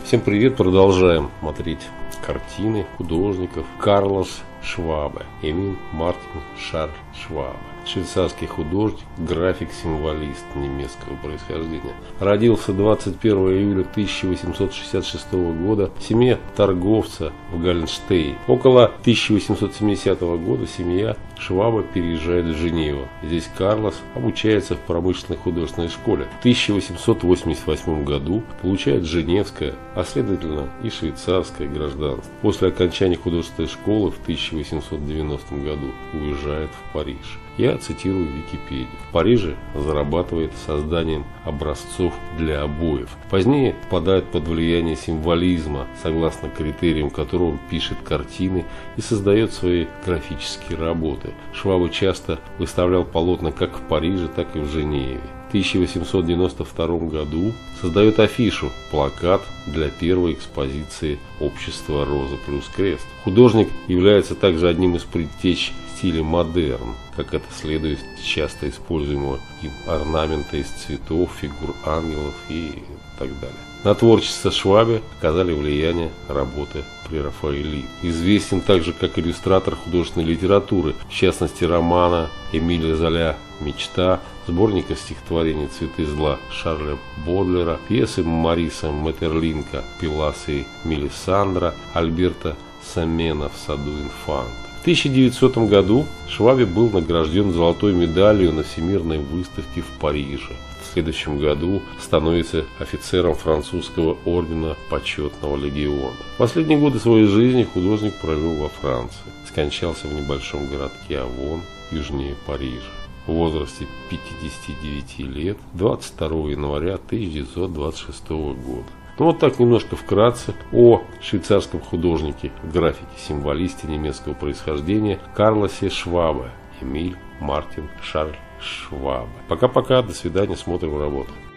Всем привет! Продолжаем смотреть картины художников. Карлос Швабе, Эмиль Мартин Шарль Швабе. Швейцарский художник, график, символист немецкого происхождения. Родился 21 июля 1866 года в семье торговца в Галленштейне. Около 1870 года семья Швабе переезжает в Женеву. Здесь Карлос обучается в промышленной художественной школе. В 1888 году получает женевское, а следовательно и швейцарское гражданство. После окончания художественной школы в 1890 году уезжает в Париж. Я цитирую Википедию. В Париже зарабатывает созданием образцов для обоев. Позднее попадает под влияние символизма, согласно критериям которого пишет картины и создает свои графические работы. Швабе часто выставлял полотна как в Париже, так и в Женеве. В 1892 году создает афишу, плакат для первой экспозиции общества «Роза плюс крест». Художник является также одним из предтеч стиля модерн, как это следует часто используемого им орнамента из цветов, фигур ангелов и так далее. На творчество Швабе оказали влияние работы Прерафаэлита. Известен также как иллюстратор художественной литературы, в частности романа Эмиля Золя «Мечта», сборника стихотворений «Цветы зла» Шарля Бодлера, пьесы Мариса Метерлинка «Пелас и Мелисандра», Альберта Самена «В саду инфанта». В 1900 году Швабе был награжден золотой медалью на Всемирной выставке в Париже. В следующем году становится офицером французского ордена Почетного легиона. Последние годы своей жизни художник провел во Франции. Скончался в небольшом городке Авон, южнее Парижа, в возрасте 59 лет 22 января 1926 года. Ну вот так немножко вкратце о швейцарском художнике, графике, символисте немецкого происхождения Карлосе Швабе, Эмиль Мартин Шарль Швабе. Пока-пока, до свидания, смотрим работу.